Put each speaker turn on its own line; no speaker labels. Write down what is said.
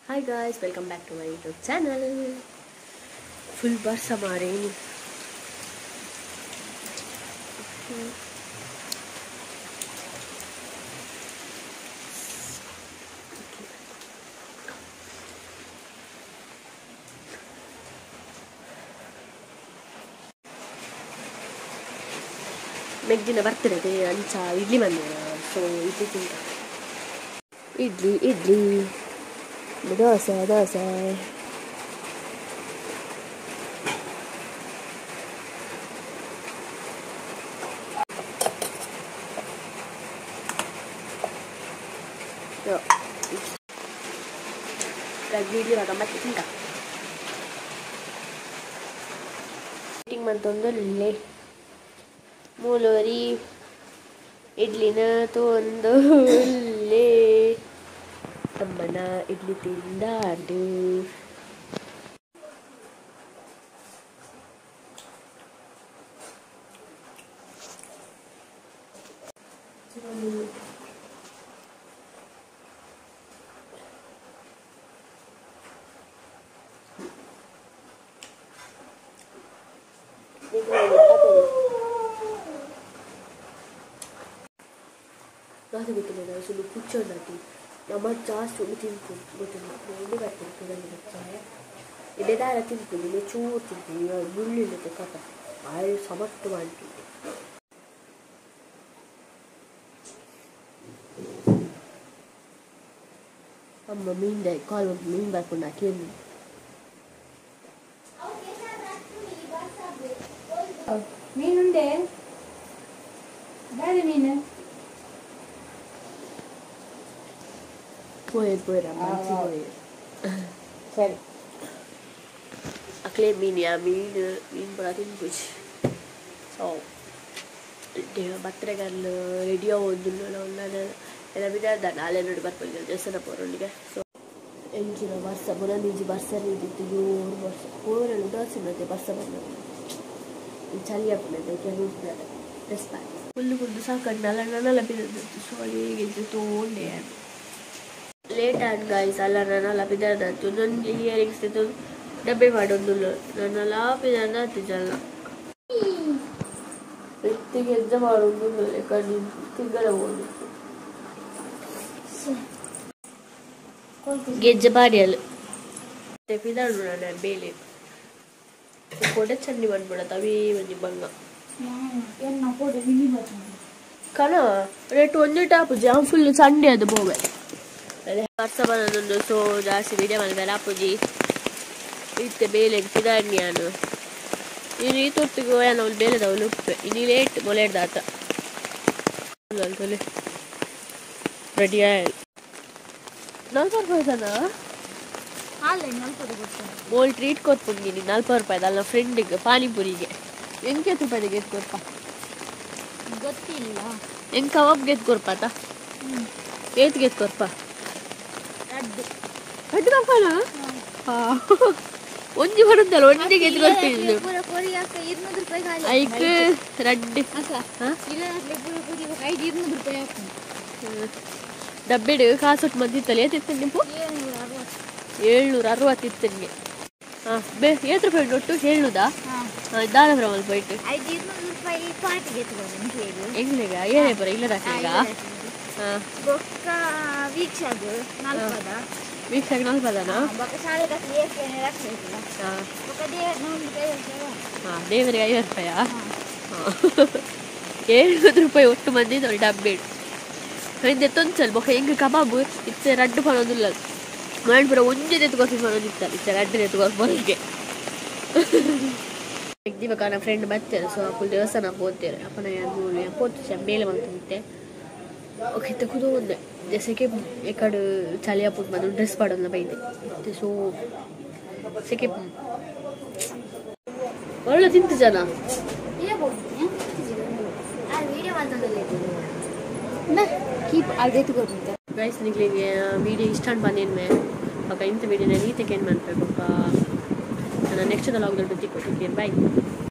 Hi guys, welcome back to my YouTube channel. Full bus हमारे ಮೆಗ್ದಿನ ಬರ್ತಿರೋದೆ ಅಂಚ idli ಬಂದೇನ so idli ತಿಂತ ಇಡ್ಲಿ ದೋಸೆ ಇಡ್ಲಿ ಮತ್ತೆ ತಿಂತ ಮೀಟಿಂಗ್ ಮಂತೊಂದೊಳ್ಳೆ ಮೂಲೋರಿ ಇಡ್ಲಿನ ತೊಂದೊಳ್ಳೆ ಅಮ್ಮನ ಇಡ್ಲಿ ತಿಂದಾಡು Nada ಗೊತ್ತಿಲ್ಲ ಸುಳ್ಳು ಕುಚ್ಚೋದಾಟಿ ನಮ್ಮ ಜಾಸ್ತಿ ಒಂದು ತಿನ್ಕೊಂಡು ಗೊತ್ತಿಲ್ಲ ಎಣ್ಣೆ ಬರ್ತೀನಿ ಎಡೆದಾರ ತಿನ್ಕೊಂಡು ಚೂರು ತಿನ್ಕೊಂಡು ಮುಳ್ಳಿಲ್ಲದೆ ಕಥ ಆಳು ಸಮರ್ಥ ಮಾಡ್ತೀನಿ ಅಮ್ಮ ಮೀನ್ ಕಾಲ್ ಮೀನ್ ಬರ್ಕೊಂಡು ಹಾಕಿ
ಮೀನುಂಡೆ ಬೇರೆ ಮೀನು
Puede,
ಸರಿ
akle min beratin puj so dia battregal radio odullo unnana ela bida dan ale nodi barpalgal jesana poroliga so enjina barsa bonaniji barsa ridittu yor barsa pora udasinate barsa banna chaliya punade kenu respect kullu sakannala nana labida so alege tonde late and guys alla nana labida non earrings itu dabbe madondullo nana labida tijalla ittige exam madondullo ekadi tigala hodu ಗೆಜ್ಜೆ ಬಾಡಿಯಲ್ಲ ತೆಪಿದಾಡು ನನ್ನ ಬೇಲೆ ಕೊಡೆ ಚಂಡಿ ಬಂದ್ಬಿಡತ್ತ ಅವೇ ಮಂದಿ ಬಂಗ ಕಣ rate ಒಂದೇ top jam full Sunday ಅದು ಬೋವೆ ವರ್ಷ ಬಂದೊಂದು ಸೊ ಜಾಸ್ತಿ ವಿಡಿಯೋ ಮಾಡಿದ್ದಾರೆ ಅಪ್ಪುಜಿ ಇತ್ತೆ ಬೇಲೆಗೆ ತಿದಾಡ್ನಿ ನಾನು ನೀನು ಈ ತೊಟ್ಟಿಗೆ ಹೋಯನ ಅವ್ಳು ಬೇಲೆದವಳು ಉಪ್ಪೆ ಇನ್ನು ಲೇಟ್ ಮೊಲೆಡ್ದಾತ ರೆಡಿ ಆಯ್ತು 40 ರೂಪಾಯಿದನಾ ಮೋಲ್ ಟ್ರೀಟ್ ಕೊಟ್ಬಿಡ್ತೀನಿ 40 ರೂಪಾಯಿದ ಅಲ್ಲ ಫ್ರೆಂಡಿಗೆ ಪಾನಿಪುರಿಗೆ ಹೆಂಗೆ ರೂಪಾಯಿಗೆ ಎತ್ಕೊರ್ಪ
ಗೊತ್ತಿಲ್ಲ
ಹೆಂಗೆ ಕಬಾಬ್ಗೆ ಎತ್ಕೊರ್ಪಾತ ಏತ್ಗೆ ಎತ್ಕೊರ್ಪ ರೆಡ್ ಕಪ್ಪನ ಒಂಜಿ ಬರುತ್ತಲ್ಲ ಒಂದಿಗೆ ಎತ್ಕೊಳ್ತೀನಿ ಐಕ್ ರೆಡ್ ಡಬ್ಬಿಡು ಕಾಸೊಟ್ಟು ಮಂದಿತ್ತಲ್ಲ ಏತಿತ್ತು ನೀವು 760 ಇತ್ತು ನಿಮಗೆ ಹಾಂ ಏತ್ ರೂಪಾಯಿ ಒಟ್ಟು ಹೇಳುದಾ ದಾನಬ್ರಮಲ್ ಪೋಯ್ತು ಹೆಂಗ್ಲಿಗ ಏನೇ ಬರ ಇಲ್ಲದ ಈಗ ಹಾಂ ವೀಕ್ಷಾಗ 40 ಹಾಂ ದೇವರಿಗೆ 50 ರೂಪಾಯಾ ಹಾಂ 700 ರೂಪಾಯಿ ಒಟ್ಟು ಮಂದಿ ನೋಡಿ ಡಬ್ಬೇಡು ಹಿಂದೆ ತೊಂಚಲ್ ಬೊಕ್ಕ ಹೆಂಗೆ ಕಬಾಬು ಇತ್ತೆ ರಡ್ಡು ಪಣೋದಿಲ್ಲ ಮಾಡ್ಬರ ಒಂಜೆ ಎತ್ಕೊಸಿ ಪಣೋದಿತ್ತಲ್ಲ ಇತ್ತೆ ರಡ್ಡು ಎತ್ಕೊಸಿ ಬರೋಕ್ಕೆ ದಿವಕ ನನ್ನ ಫ್ರೆಂಡ್ ಬರ್ತಾರೆ ಸೊ ಅಪ್ಪು ದೇವಸ್ಥಾನ ಹೋಗ್ತಾರೆ ಅಪ್ಪನ ಮೂರು ಪೋತು ಬೇಲೆ ಬಂದಿತ್ತೆ ಓಕೆ ತಗೊಂಡು ಒಂದೆ ಜೆಸೆಗೆ ಎಕಡು ಚಳಿ ಅಪ್ಪು ಬಂದು ಡ್ರೆಸ್ ಪಾಡೋಲ್ಲ ಬೈದೆ ಸೊ ಸೆಕೆ ಒಳ್ಳೆ ತಿಂತು ಜನ ಗೈಸ್ ನಿಮಗೆ ವಿಡಿಯೋ ಇಷ್ಟ ಬಂದೇನು ಮೇ ಅಕ್ಕ ಇಂಥ ವಿಡಿಯೋನ ನೀತಕ್ಕೆ ಏನು ಮಾಡಬೇಕು ಅಕ್ಕ ನಾನು ನೆಕ್ಸ್ಟ್ ಲಾಗ್ದಲ್ಲಿ ಗೊತ್ತಿಕೊಟ್ಟಿದ್ದೀನಿ ಬಾಯ್